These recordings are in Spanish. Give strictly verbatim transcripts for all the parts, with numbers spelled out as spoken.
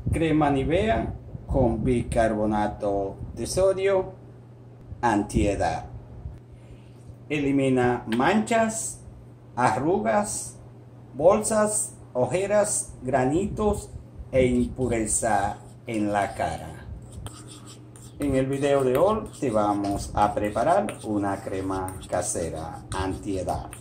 Crema Nivea con bicarbonato de sodio antiedad. Elimina manchas, arrugas, bolsas, ojeras, granitos e impureza en la cara. En el video de hoy te vamos a preparar una crema casera antiedad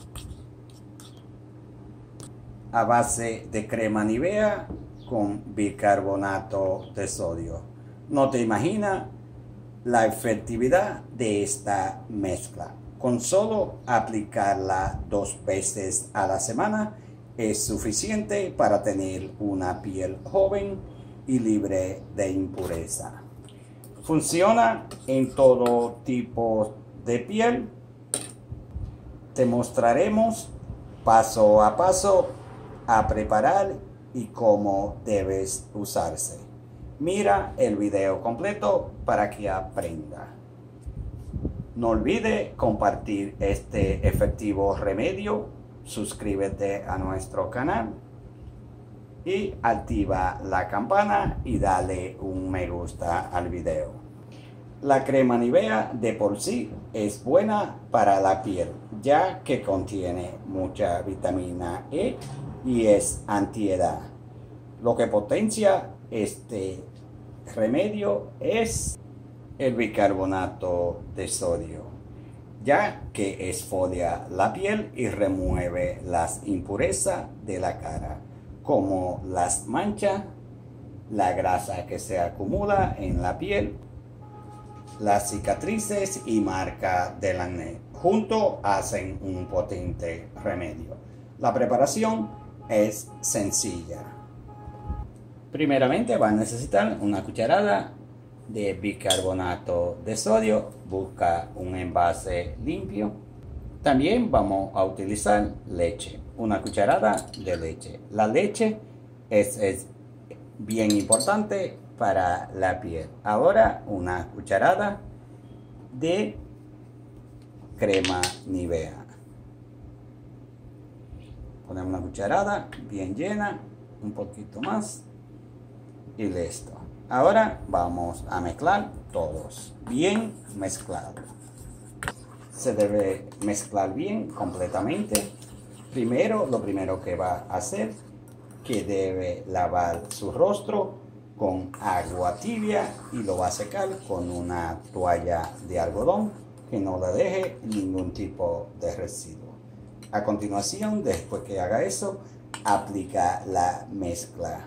a base de crema Nivea con bicarbonato de sodio. No te imaginas la efectividad de esta mezcla. Con solo aplicarla dos veces a la semana es suficiente para tener una piel joven y libre de impureza. Funciona en todo tipo de piel. Te mostraremos paso a paso a preparar y cómo debes usarse. Mira el video completo para que aprenda. No olvide compartir este efectivo remedio, suscríbete a nuestro canal y activa la campana y dale un me gusta al video. La crema Nivea de por sí es buena para la piel, ya que contiene mucha vitamina E y es antiedad. Lo que potencia este remedio es el bicarbonato de sodio, ya que exfolia la piel y remueve las impurezas de la cara, como las manchas, la grasa que se acumula en la piel, las cicatrices y marcas del acné. Juntos hacen un potente remedio. La preparación es sencilla. Primeramente va a necesitar una cucharada de bicarbonato de sodio. Busca un envase limpio. También vamos a utilizar leche, una cucharada de leche. La leche es, es bien importante para la piel. Ahora una cucharada de crema Nivea. Ponemos una cucharada bien llena, un poquito más y listo. Ahora vamos a mezclar todos, bien mezclado. Se debe mezclar bien completamente. Primero, lo primero que va a hacer, que debe lavar su rostro con agua tibia y lo va a secar con una toalla de algodón que no le deje ningún tipo de residuo. A continuación, después que haga eso, aplica la mezcla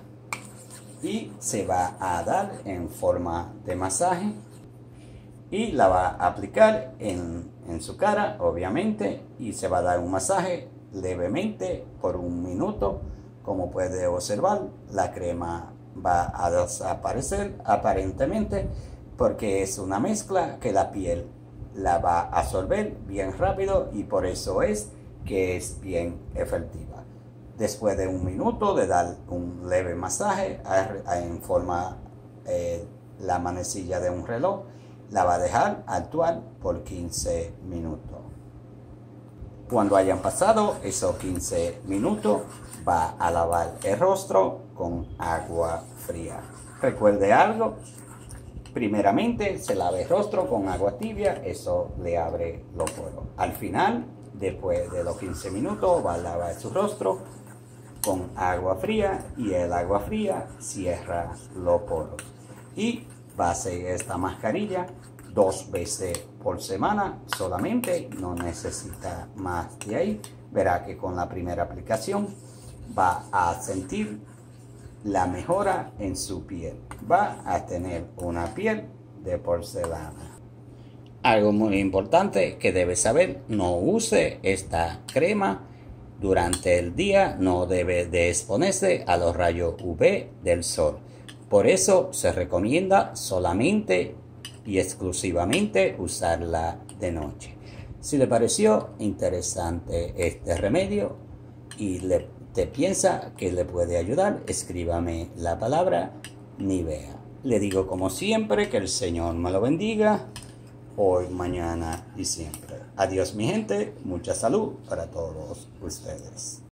y se va a dar en forma de masaje y la va a aplicar en, en su cara, obviamente, y se va a dar un masaje levemente por un minuto. Como puede observar, la crema va a desaparecer aparentemente porque es una mezcla que la piel la va a absorber bien rápido y por eso es que es bien efectiva. Después de un minuto de dar un leve masaje en forma eh, la manecilla de un reloj, la va a dejar actuar por quince minutos. Cuando hayan pasado esos quince minutos, va a lavar el rostro con agua fría. Recuerde algo, primeramente se lava el rostro con agua tibia, eso le abre los poros. Al final, después de los quince minutos, va a lavar su rostro con agua fría y el agua fría cierra los poros. Y va a hacer esta mascarilla dos veces por semana solamente, no necesita más de ahí. Verá que con la primera aplicación va a sentir la mejora en su piel. Va a tener una piel de porcelana. Algo muy importante que debe saber: no use esta crema durante el día, no debe de exponerse a los rayos U V del sol. Por eso se recomienda solamente y exclusivamente usarla de noche. Si le pareció interesante este remedio y le, te piensa que le puede ayudar, escríbame la palabra Nivea. Le digo como siempre que el Señor me lo bendiga hoy, mañana y siempre. Adiós mi gente, mucha salud para todos ustedes.